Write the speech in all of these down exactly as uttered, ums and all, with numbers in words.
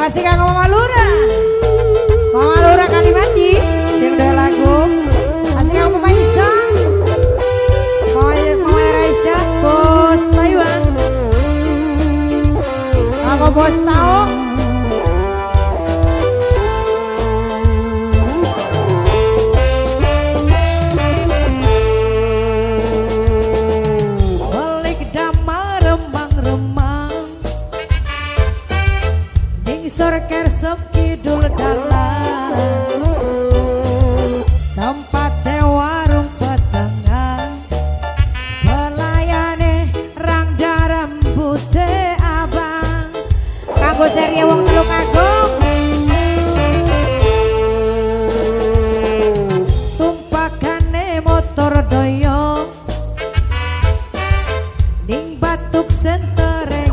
Makasih kanggo Mama Lura. Mama Lura Kalimati sing udah lagu. Kasih kanggo Mama Isa. Mama Mama Raisya, Bos Taiwan. Kanggo Bos Tao. Kidul dalan tempatnya warung petengan pelayane rangda rambute abang kanggo seri wong Teluk Agung. tumpakane motor doyong ning batuk sentere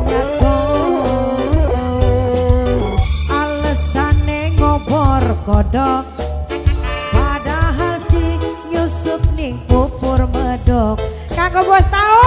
kodok padahal si nyusup ning pupur medok Kanggo Bos Tau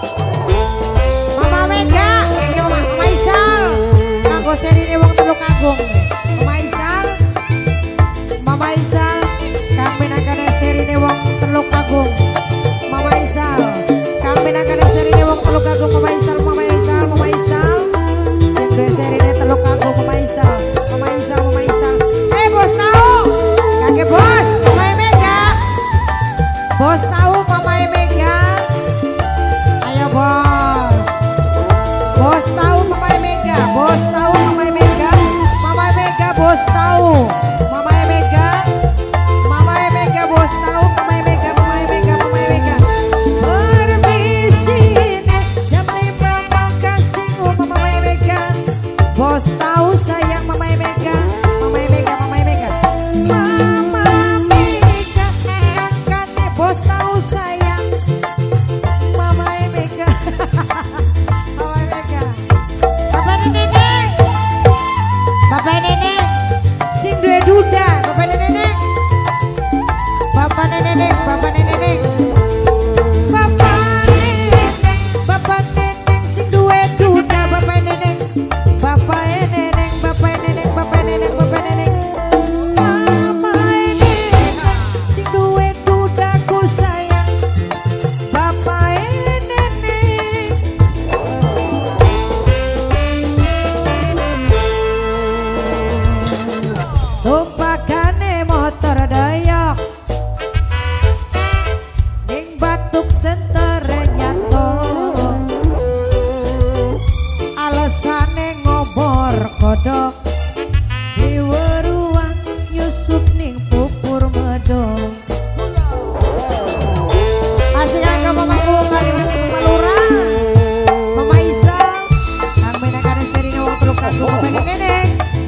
Mama Mega Mama, Mama Isal kanggo serine wong Teluk Agung. Mama Isal Mama Isal kami nakane serine wong Teluk Agung. Mama Isal kami nakane serine wong Teluk Agung. Mama Isal Mama Isal Mama Isal sing serine Teluk Agung. Mama Isal Mama Isal Mama Isal Bos Tau, kakek Bos, Mama Mega. Bos Tau, Mama Mega. Ayo Bos. Bos Tau, Mama Mega. Bos Tau, Mama Mega. Mama Mega, Bos Tau. Mama Mega. Mama Mega, Bos Tau. Mama Mega, Mama Mega, Mama Mega. Permisi nih, jam lima makasih Mama Mega. Bos Tau sayang Mama Mega. Mama Mega, Mama Mega. Mama Mega, kakaknya Bos Tau sayang Mama Mega. Mama Mega. Bapak Nenek. Bapak Nenek. Sing duwe duda, Bapak Nenek. Bapak Nenek, Bapak Nenek. Bapak Nenek, Bapak Nenek sing duwe duda Bapak Nenek. Bapak Nenek, Bapak Nenek, Bapak Nenek, Bapak Nenek. Mama Nenek sing duwe dudaku sayang Bapak Nenek. Tumpakane motor dayok Ning batuk sentere nyato alesane ngobor kodok di weruang nyusup ning pupur medok. asik kanggo mamaku Kalimati Mama Lura Mama Isa kang menakane serine wong Teluk Agung. Bapak Nenek.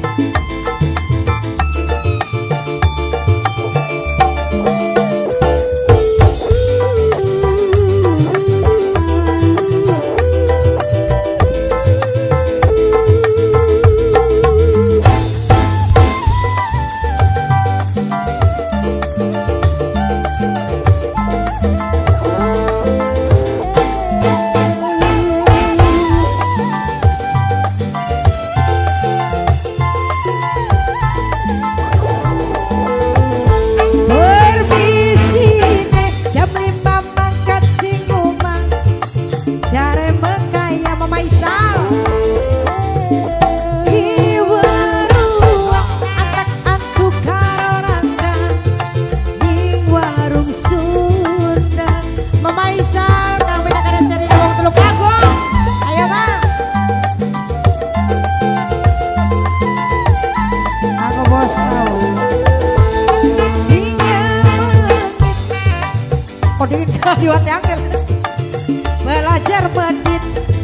Diwat angel belajar medit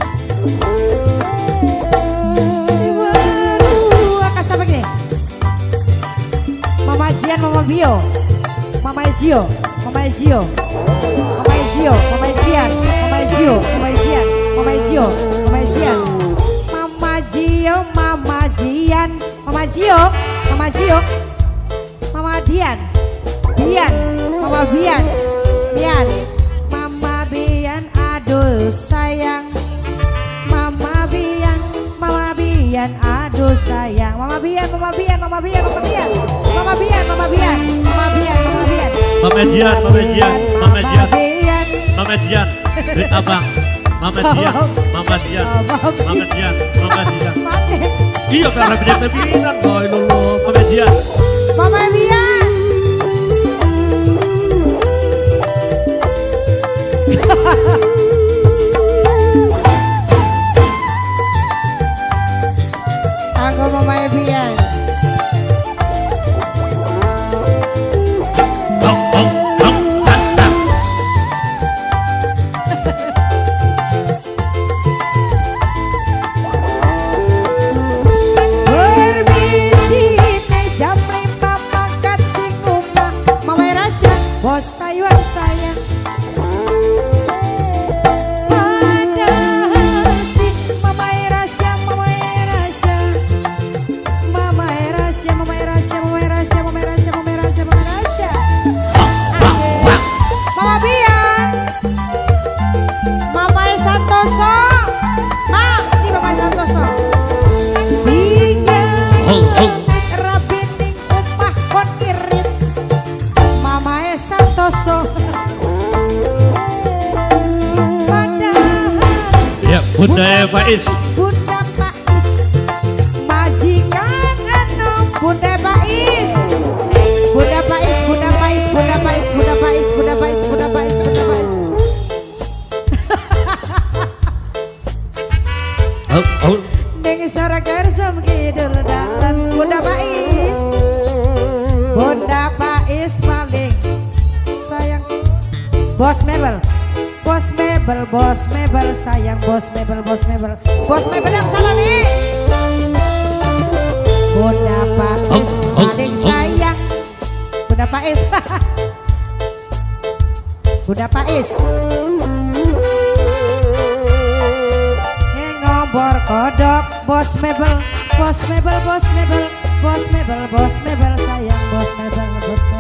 akan sampai gini Mama Jian, Mama Bio, Mama Ejio, Mama Ejio, Mama Ejio, Mama Jian, Mama Ejio, Mama Jian, Mama Ejio, Mama Jian, Mama Jio, Mama Jian, Mama Jio, Mama Jio, Mama Dian, Dian, Mama Bian, Bian, Mama Bian, aduh sayang, Mama Bian, Mama Bian, aduh sayang. Mama Bian, Mama Bian, Mama Bian, Mama Bian, Mama Bian, Mama Bian. Mama Jian, Mama Jian, Mama Jian, Mama Jian, Rit Abang, Mama Jian, Mama Jian, Mama Jian, Mama Jian. Iya karena beda-beda boy lulu, Mama Jian. Mama Bian. Aku Mama Bian. Bos Taiwan sayang padahal si Mama Erasya, Mama Erasya, Mama Erasya, Mama Erasya, Mama Erasya, Mama Erasya, Mama Erasya, Mama Erasya. Mama Bian, Mama Santoso, Ma, ini Mama Santoso. Singa rabining upah kon irit. Mama Santoso. Ya, Bunda Faiz. Bunda Faiz. Majikan anu Bunda Faiz. Bunda Faiz, Bunda Faiz, Bunda Faiz, Bunda Faiz, Bunda Faiz, Bunda Faiz, Bunda Faiz. Oh, oh. Ning sora kersem kidul dalan Bunda Faiz. Bunda Faiz paling sayang. Bos Mebel, Bos Mebel, Bos Mebel sayang, Bos Mebel, Bos Mebel, Bos Mebel yang salah nih. Bunda Faiz paling sayang. Bunda Faiz. Bunda Faiz. Ngompor kodok, Bos Mebel, Bos Mebel, Bos Mebel, Bos Mebel, Bos Mebel sayang, Bos Mebel, Bos Mebel.